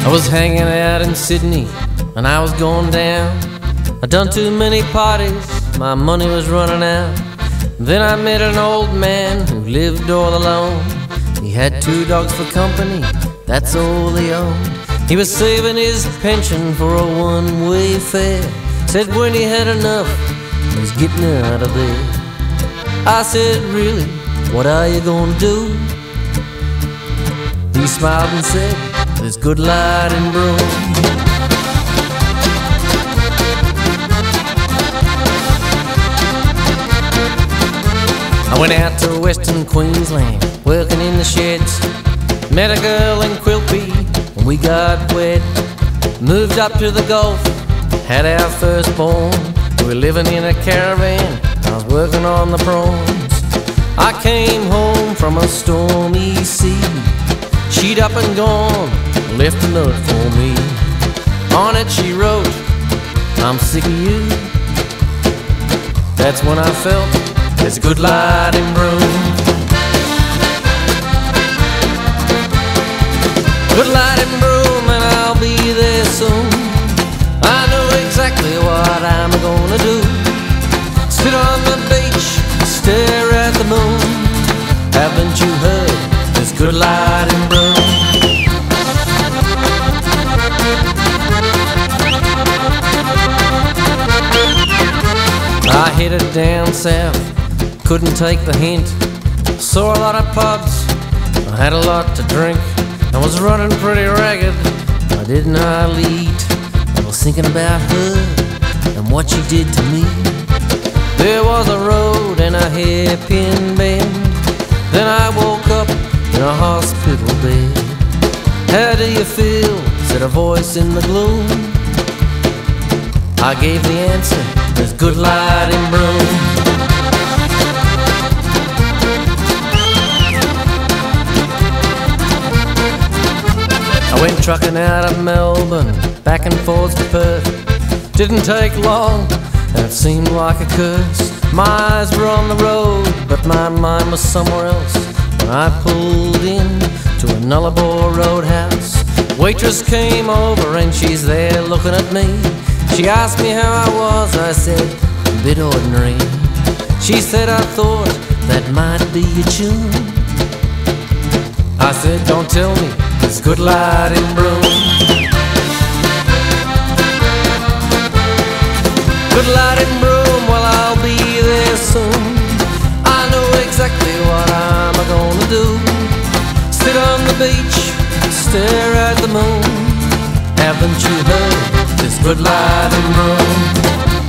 I was hanging out in Sydney and I was going down. I'd done too many parties, my money was running out. Then I met an old man who lived all alone. He had 2 dogs for company, that's all he owned. He was saving his pension for a one-way fare. Said when he had enough, he was getting out of there. I said, really, what are you gonna do? He smiled and said, there's good light in Broome. I went out to Western Queensland, working in the sheds. Met a girl in Quilpie, and we got wed. Moved up to the Gulf, had our firstborn. We were living in a caravan, I was working on the prawns. I came home from a stormy sea. She'd up and gone, left a note for me. On it she wrote, I'm sick of you. That's when I felt there's a good light in Broome. Good light in Broome and I'll be there soon. I know exactly what I'm gonna do. Sit on the beach, stare at the moon. Haven't you heard there's good light in Broome? I headed down south, couldn't take the hint. Saw a lot of pubs, I had a lot to drink. I was running pretty ragged, I didn't hardly eat. I was thinking about her and what she did to me. There was a road and a hairpin bend. Then I woke up in a hospital bed. How do you feel? Said a voice in the gloom. I gave the answer, there's good light in Broome. I went trucking out of Melbourne, back and forth to Perth. Didn't take long, and it seemed like a curse. My eyes were on the road, but my mind was somewhere else. When I pulled in to a Nullarbor roadhouse, waitress came over and she's there looking at me. She asked me how I was, I said, a bit ordinary. She said, I thought that might be your tune. I said, don't tell me, there's good light in Broome. Good light in Broome, well I'll be there soon. I know exactly what I'm gonna do. Sit on the beach, stare at the moon. Haven't you heard there's good light in Broome?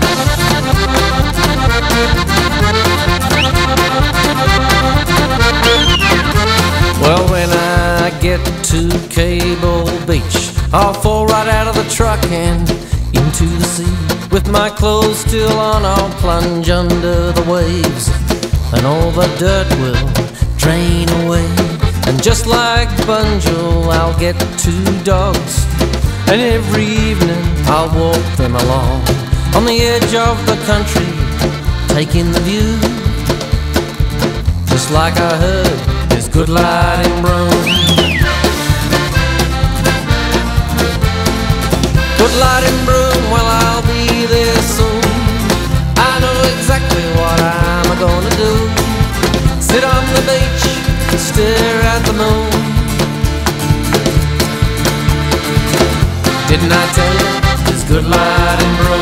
Well, when I get to Cable Beach, I'll fall right out of the truck and into the sea. With my clothes still on, I'll plunge under the waves, and all the dirt will drain away. And just like Bunjil, I'll get 2 dogs, and every evening I'll walk them along on the edge of the country, taking the view. Just like I heard, there's good light in Broome. Good light in Broome, well I'll be there soon. I know exactly what I'm gonna do. Sit on the beach, stare at the moon. Didn't I tell you, there's good light in Broome?